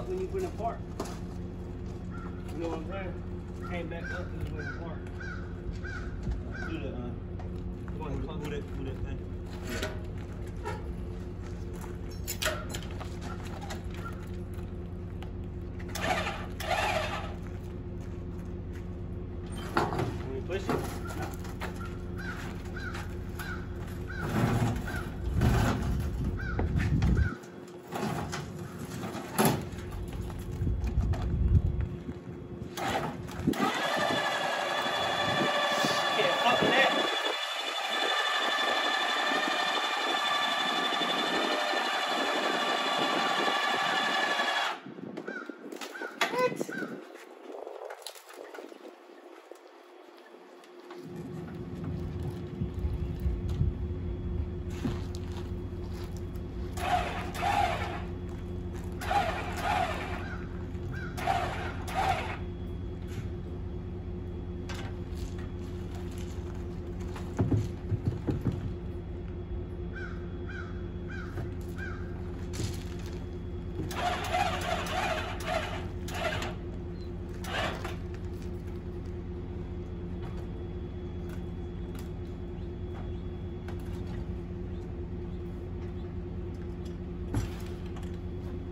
up when you went apart. You know what I'm saying? Came back up and went apart. Do the move that thing. When you push it.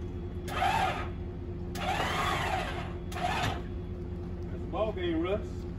Ball game, Russ.